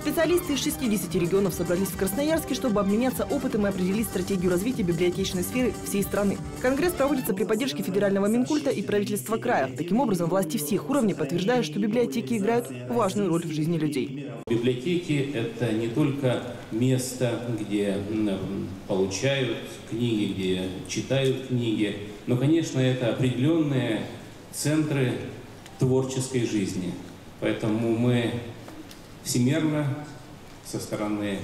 Специалисты из 60 регионов собрались в Красноярске, чтобы обменяться опытом и определить стратегию развития библиотечной сферы всей страны. Конгресс проводится при поддержке федерального Минкульта и правительства края. Таким образом, власти всех уровней подтверждают, что библиотеки играют важную роль в жизни людей. Библиотеки – это не только место, где получают книги, где читают книги, но, конечно, это определенные центры творческой жизни. Поэтому мы всемерно со стороны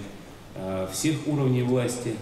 всех уровней власти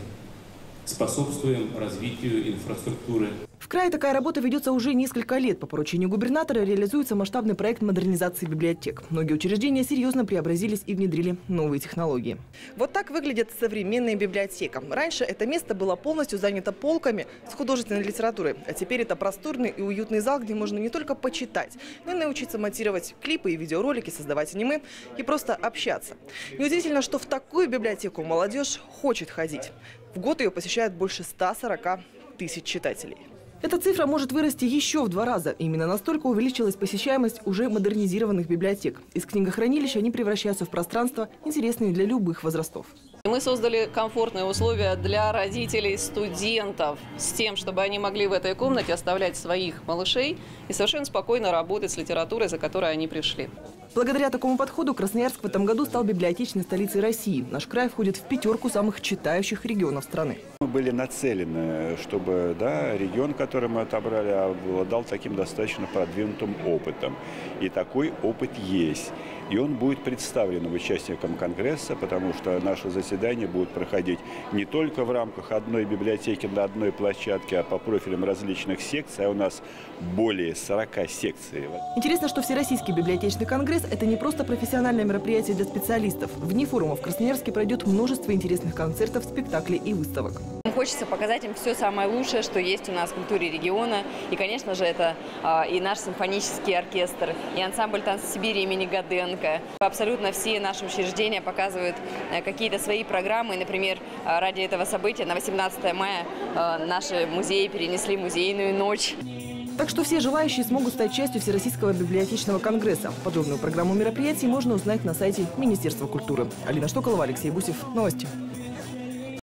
способствуем развитию инфраструктуры. В крае такая работа ведется уже несколько лет. По поручению губернатора реализуется масштабный проект модернизации библиотек. Многие учреждения серьезно преобразились и внедрили новые технологии. Вот так выглядит современная библиотека. Раньше это место было полностью занято полками с художественной литературой. А теперь это просторный и уютный зал, где можно не только почитать, но и научиться монтировать клипы и видеоролики, создавать аниме и просто общаться. Неудивительно, что в такую библиотеку молодежь хочет ходить. В год ее посещают больше 140 тысяч читателей. Эта цифра может вырасти еще в 2 раза. Именно настолько увеличилась посещаемость уже модернизированных библиотек. Из книгохранилищ они превращаются в пространства, интересные для любых возрастов. Мы создали комфортные условия для родителей, студентов, с тем, чтобы они могли в этой комнате оставлять своих малышей и совершенно спокойно работать с литературой, за которой они пришли. Благодаря такому подходу Красноярск в этом году стал библиотечной столицей России. Наш край входит в 5 самых читающих регионов страны. Мы были нацелены, чтобы регион, который мы отобрали, обладал таким достаточно продвинутым опытом. И такой опыт есть. И он будет представлен участникам Конгресса, потому что наши заседания будут проходить не только в рамках одной библиотеки на одной площадке, а по профилям различных секций. А у нас более 40 секций. Интересно, что Всероссийский библиотечный конгресс – это не просто профессиональное мероприятие для специалистов. Вне форума в Красноярске пройдет множество интересных концертов, спектаклей и выставок. Хочется показать им все самое лучшее, что есть у нас в культуре региона. И, конечно же, это и наш симфонический оркестр, и ансамбль «Танцы Сибири» имени Годенко. Абсолютно все наши учреждения показывают какие-то свои программы. Например, ради этого события на 18 мая наши музеи перенесли музейную ночь. Так что все желающие смогут стать частью Всероссийского библиотечного конгресса. Подробную программу мероприятий можно узнать на сайте Министерства культуры. Алина Штоколова, Алексей Бусев. Новости.